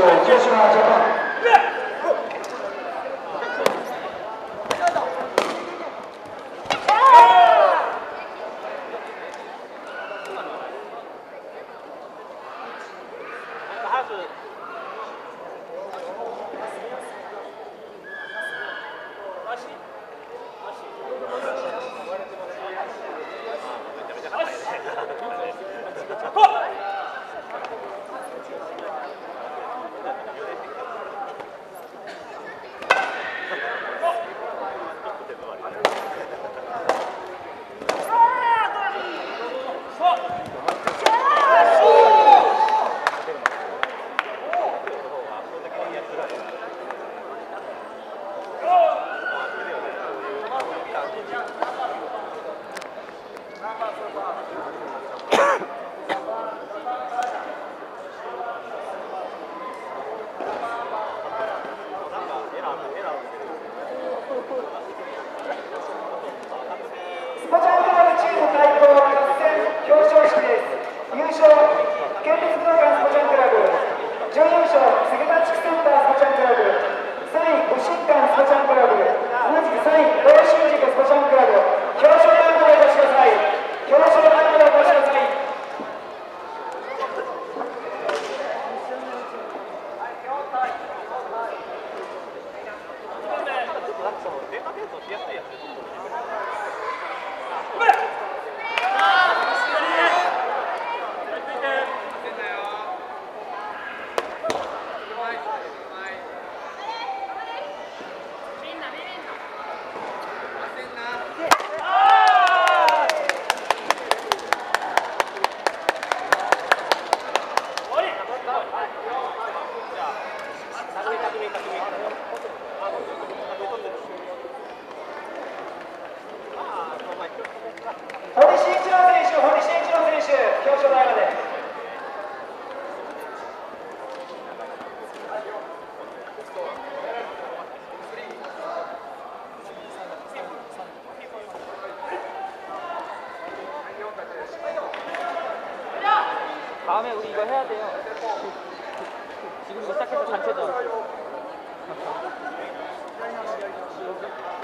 広島ジャパン。スポジャンクラブチーム対抗合戦表彰式です。優勝、県立武道館スポジャンクラブ。準優勝、菅田地区センタースポジャンクラブ。3位、五神館スポジャンクラブ。同じく3位、同心塾スポジャンクラブ。表彰台までお越しください。表彰台までお越しください。堀慎一郎選手、表彰台まで。 다음에 우리 이거 해야 돼요. 지금 이거 시작해서 단체전.